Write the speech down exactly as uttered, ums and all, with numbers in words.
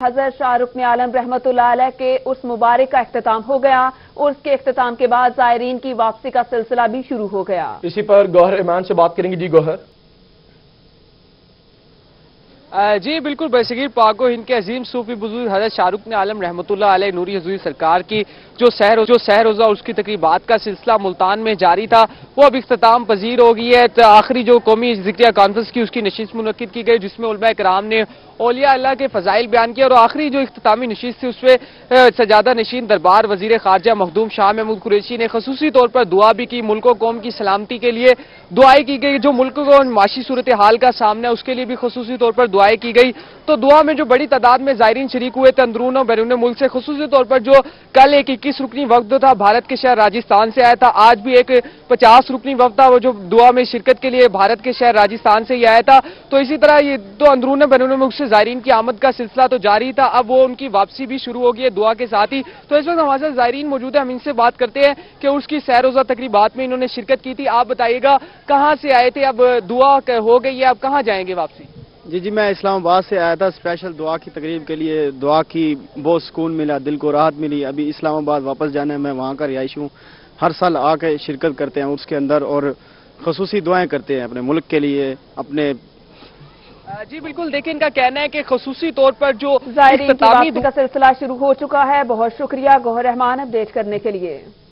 हजरत शाह रुकन आलम रहमतुल्लाह अलैह के उर्स मुबारक का इख्तिताम हो गया। उर्स के इख्तिताम के बाद ज़ायरीन की वापसी का सिलसिला भी शुरू हो गया। इसी पर गौहर ईमान से बात करेंगे। जी गौहर। जी बिल्कुल, बरसगीर पाको हिंद के अजीम सूफी बुजुर्ग हजरत शाह रुकन आलम रहमतुल्लाह अलैह नूरी हजूरी सरकार की जो सहर जो सहर रोजा उसकी तकरीबात का सिलसिला मुल्तान में जारी था, वो अब इख्तिताम पजीर हो गई है। तो आखिरी जो कौमी ज़िक्रिया कॉन्फ्रेंस की उसकी नशिस्त मुनक्किद की गई, जिसमें उलमा कराम ने औलिया अल्लाह के फजाइल बयान किया। और आखिरी जो इख्तितामी नशिस्त थी उसमें सजादा नशीन दरबार वजीर खारजा मखदूम शाह महमूद कुरैशी ने खसूसी तौर पर दुआ भी की। मुल्क कौम की सलामती के लिए दुआएं की गई। जो मुल्क को माशी सूरत हाल का सामना है उसके लिए भी खसूसी तौर पर दुआएं की गई। तो दुआ में जो बड़ी तादाद में ज़ायरीन शरीक हुए थे अंदरून और बैरून मुल्क से। खसूसी तौर पर जो कल एक इक्कीस रुकनी वक्त था भारत के शहर राजस्थान से आया था, आज भी एक पचास रुकनी वक्त था वो जो दुआ में शिरकत के लिए भारत के शहर राजस्थान से ही आया था। तो इसी तरह ये तो अंदरून बैरून मुल्क से ज़ायरीन की आमद का सिलसिला तो जारी था, अब वो उनकी वापसी भी शुरू हो गई है दुआ के साथ ही। तो इस वक्त हमारे साथ ज़ायरीन मौजूद है, हम इनसे बात करते हैं कि उसकी सैर रोज़ा तकरीबात में इन्होंने शिरकत की थी। आप बताइएगा कहाँ से आए थे, अब दुआ हो गई है, अब कहाँ जाएंगे वापसी? जी जी मैं इस्लामाबाद से आया था स्पेशल दुआ की तकरीब के लिए। दुआ की बहुत सुकून मिला, दिल को राहत मिली। अभी इस्लामाबाद वापस जाना है, मैं वहाँ का रिहायशी हूँ। हर साल आके शिरकत करते हैं उसके अंदर और खसूसी दुआएं करते हैं अपने मुल्क के लिए, अपने। जी बिल्कुल, देखिए इनका कहना है कि खसूसी तौर पर जो ज़ायरीन की वापसी का सिलसिला शुरू हो चुका है। बहुत शुक्रिया गौहर रहमान अपडेट करने के लिए।